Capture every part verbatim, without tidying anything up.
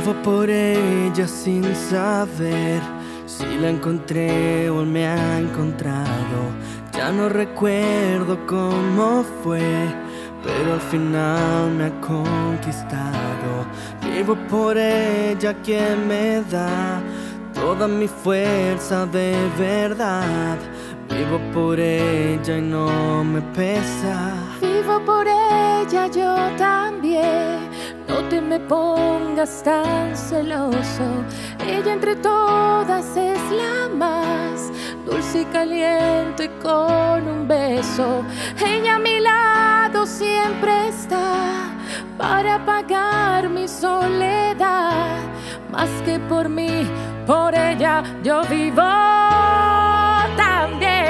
Vivo por ella sin saber si la encontré o él me ha encontrado. Ya no recuerdo cómo fue, pero al final me ha conquistado. Vivo por ella que me da toda mi fuerza de verdad. Vivo por ella y no me pesa. Vivo por ella yo también. No te me pongas tan celoso. Ella entre todas es la más dulce y caliente con un beso. Ella a mi lado siempre está para apagar mi soledad. Más que por mí, por ella yo vivo también.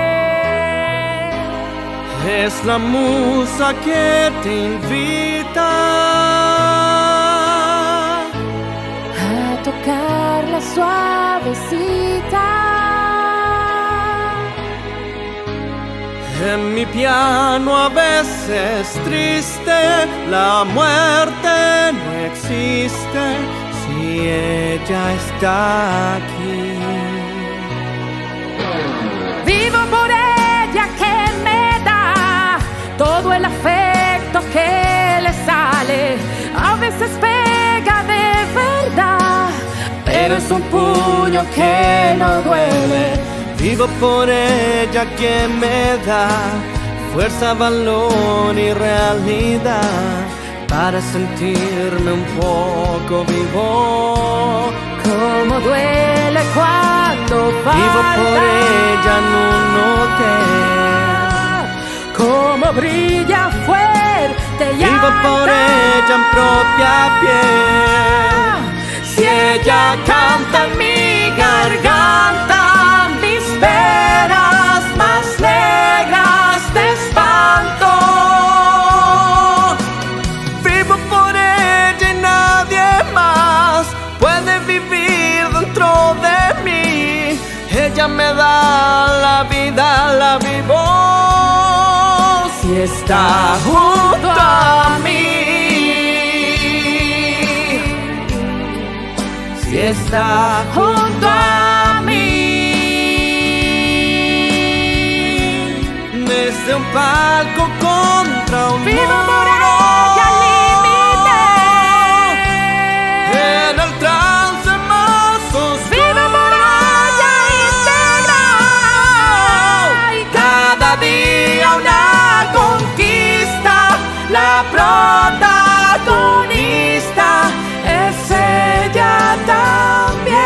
Es la musa que te invita a tocarla suavecita. En mi piano a veces triste, la muerte no existe si ella está aquí. Vivo por ella que me da todo el afecto que le sale. A veces pega de verdad, pero es un puño que no duele. Vivo por ella que me da fuerza, valor y realidad para sentirme un poco vivo. Como duele cuando falta. Vivo por ella en un hotel. Como brilla fuerte y vivo por ella en propia piel. Si ella canta en mi garganta, mis penas más negras te espanto. Vivo por ella y nadie más puede vivir dentro de mí. Ella me da la vida, la vivo si está junto a mí. Si está junto a mí. Desde un palco contra un Vivo muro, por ella al límite. en el trance más oscuro. Vivo por ella íntegra. Y Cada día una conquista, la protagonista es ella también.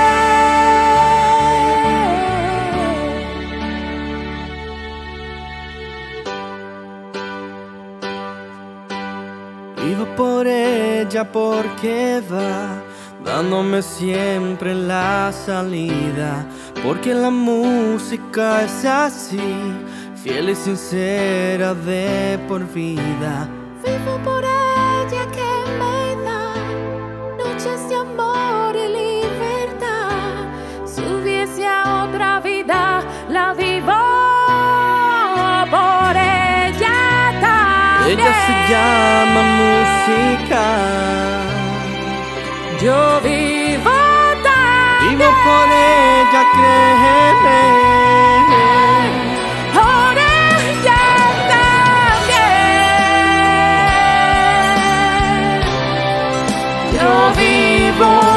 Vivo por ella porque va dándome siempre la salida, porque la música es así, fiel y sincera de por vida. vivo por ella que me da noches de amor y libertad. Si hubiese otra vida, la vivo por ella también. Ella se llama música. Yo vivo también. Vivo por ella, créeme. Por ella también. Yo vivo